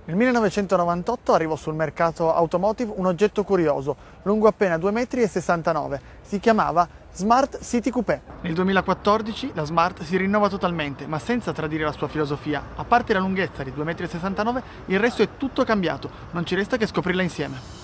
Nel 1998 arrivò sul mercato automotive un oggetto curioso, lungo appena 2,69 m. Si chiamava Smart City Coupé. Nel 2014 la Smart si rinnova totalmente, ma senza tradire la sua filosofia. A parte la lunghezza di 2,69 m, il resto è tutto cambiato. Non ci resta che scoprirla insieme.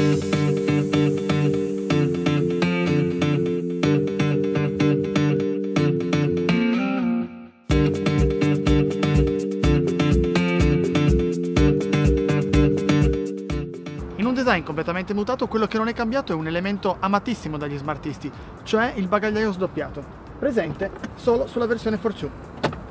In un design completamente mutato, quello che non è cambiato è un elemento amatissimo dagli smartisti, cioè il bagagliaio sdoppiato, presente solo sulla versione 4Two.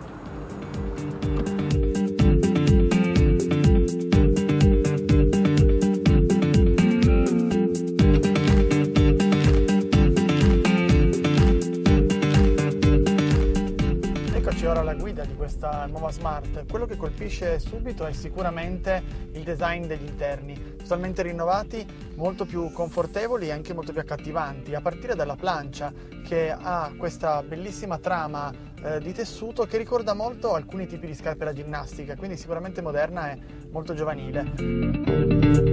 Eccoci ora alla guida di questa nuova Smart. Quello che colpisce subito è sicuramente il design degli interni, totalmente rinnovati, molto più confortevoli e anche molto più accattivanti, a partire dalla plancia che ha questa bellissima trama di tessuto che ricorda molto alcuni tipi di scarpe da ginnastica, quindi sicuramente moderna e molto giovanile.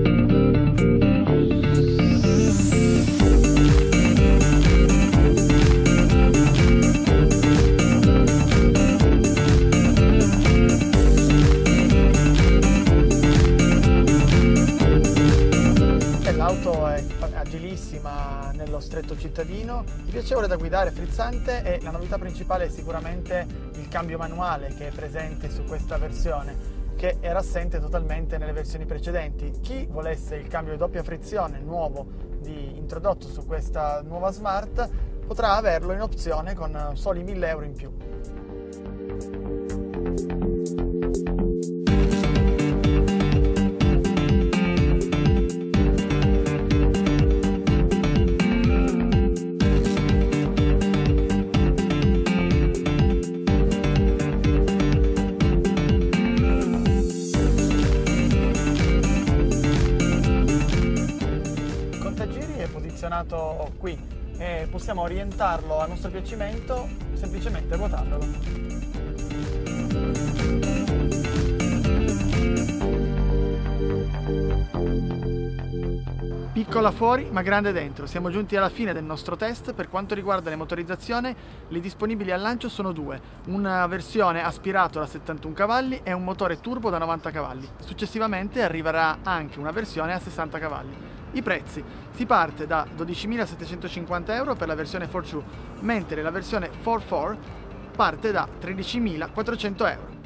L'auto è agilissima nello stretto cittadino, piacevole da guidare, frizzante, e la novità principale è sicuramente il cambio manuale che è presente su questa versione, che era assente totalmente nelle versioni precedenti. Chi volesse il cambio di doppia frizione nuovo introdotto su questa nuova Smart potrà averlo in opzione con soli 1.000 euro in più. Posizionato qui e possiamo orientarlo a nostro piacimento semplicemente ruotandolo. Piccola fuori ma grande dentro. Siamo giunti alla fine del nostro test. Per quanto riguarda le motorizzazioni, le disponibili al lancio sono due: una versione aspirato da 71 cavalli e un motore turbo da 90 cavalli. Successivamente arriverà anche una versione a 60 cavalli. I prezzi: si parte da 12.750 euro per la versione 4Two, mentre la versione 4.4 parte da 13.400 euro.